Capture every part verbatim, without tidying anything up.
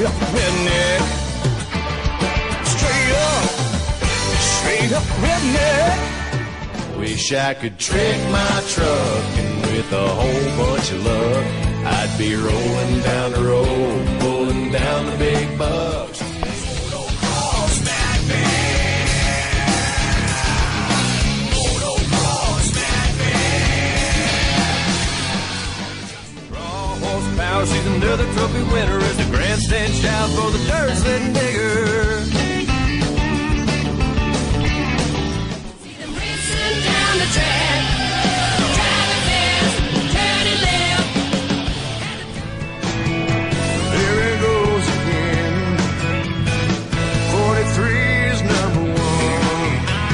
up redneck. Straight up, straight up redneck. Wish I could trick my truck, and with a whole bunch of luck, I'd be rolling down the road, pulling down the big bucks. She's another trophy winner as the grandstand shout for the dirt sledding digger. See them racing down the track, driving fast, turning left. There it goes again. forty-three is number one.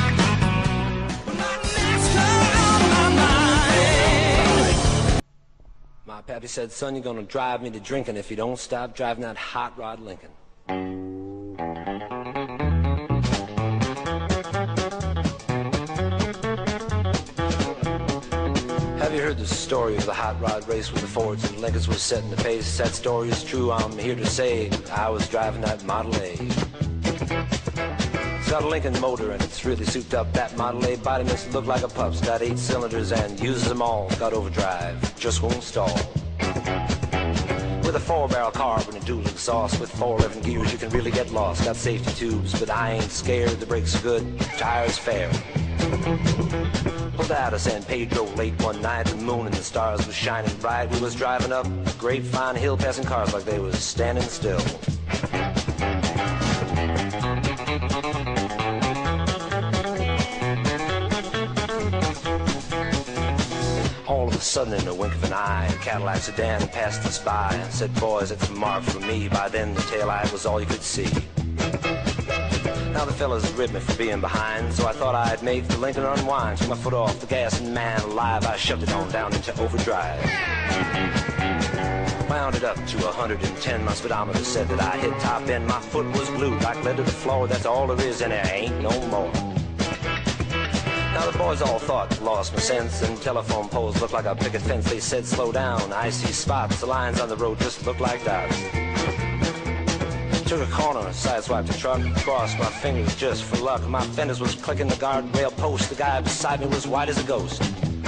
NASCAR on my mind. My pappy said, son, you're gonna drive me to drinking if you don't stop driving that hot rod Lincoln. Have you heard the story of the hot rod race with the Fords and Lincolns was setting the pace? That story is true, I'm here to say I was driving that Model A. It's got a Lincoln motor and it's really souped up. That Model A body makes it look like a pup's. Got eight cylinders and uses them all. Got overdrive, just won't stall. With a four-barrel carb and a dual exhaust, with four eleven gears you can really get lost. Got safety tubes, but I ain't scared. The brakes are good, tires fair. Pulled out of San Pedro late one night. The moon and the stars was shining bright. We was driving up a Grapevine Hill, passing cars like they was standing still. All of a sudden, in a wink of an eye, a Cadillac sedan passed us by and said, boys, it's a mark for me. By then, the taillight was all you could see. Now the fellas ribbed me for being behind, so I thought I'd make the Lincoln unwind. Took my foot off the gas, and man alive, I shoved it on down into overdrive. Wound it up to one hundred ten, my speedometer said that I hit top end. My foot was glued like lead to the floor, that's all there is, and there ain't no more. Now the boys all thought lost my sense, and telephone poles looked like a picket fence. They said slow down, I see spots, the lines on the road just look like dots. Took a corner, sideswiped the truck, crossed my fingers just for luck. My fenders was clicking the guardrail post, the guy beside me was white as a ghost.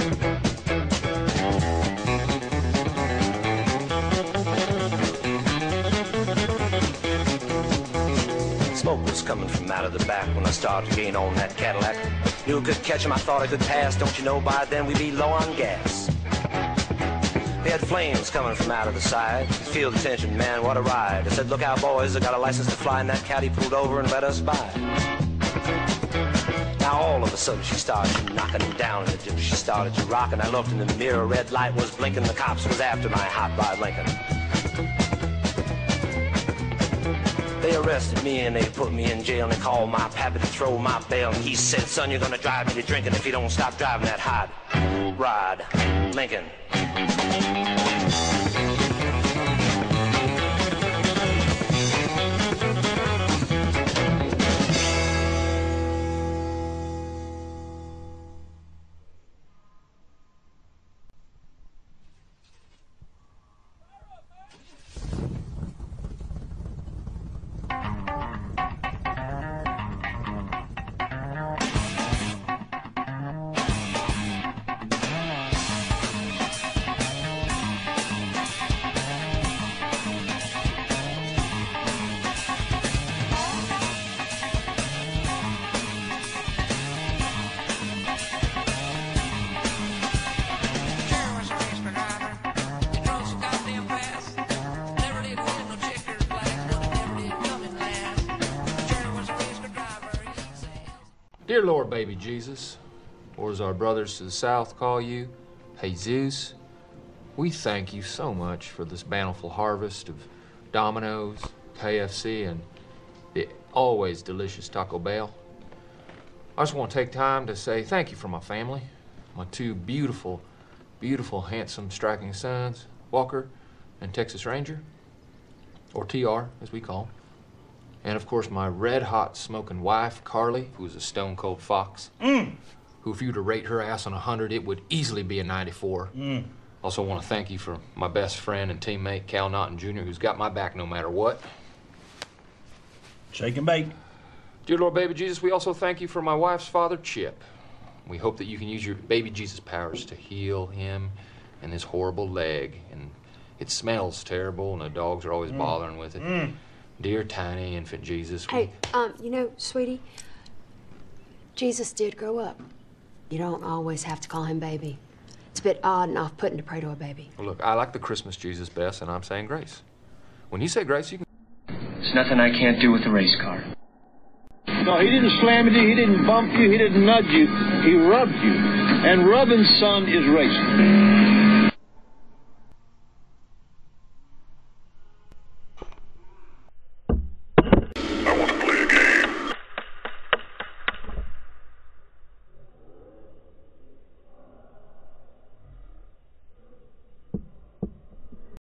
Smoke was coming from out of the back when I started to gain on that Cadillac. Knew I could catch him, I thought I could pass. Don't you know by then we'd be low on gas. They had flames coming from out of the side. Feel the tension, man, what a ride. I said, look out, boys, I got a license to fly. And that caddy pulled over and let us by. Now all of a sudden she started knocking down in the dip. She started to rock, and I looked in the mirror. Red light was blinking. The cops was after my hot rod Lincoln. They arrested me and they put me in jail, and they called my pappy to throw my bail. And he said, son, you're gonna drive me to drinking if you don't stop driving that hot rod Lincoln. Dear Lord, baby Jesus, or as our brothers to the south call you, Jesus, we thank you so much for this bountiful harvest of Domino's, K F C, and the always delicious Taco Bell. I just want to take time to say thank you for my family, my two beautiful, beautiful, handsome, striking sons, Walker and Texas Ranger, or T R, as we call him. And of course, my red-hot smoking wife, Carly, who is a stone-cold fox. Mm. Who, if you were to rate her ass on a hundred, it would easily be a ninety-four. Mm. Also want to thank you for my best friend and teammate, Cal Naughton Junior, who's got my back no matter what. Shake and bake. Dear Lord, baby Jesus, we also thank you for my wife's father, Chip. We hope that you can use your baby Jesus powers to heal him and his horrible leg. And it smells terrible, and the dogs are always mm. bothering with it. Mm. Dear tiny infant Jesus. We... Hey, um, you know, sweetie, Jesus did grow up. You don't always have to call him baby. It's a bit odd and off-putting to pray to a baby. Well, look, I like the Christmas Jesus best, and I'm saying grace. When you say grace, you can... There's nothing I can't do with a race car. No, he didn't slam into you, he didn't bump you, he didn't nudge you, he rubbed you. And rubbing, son, is racing.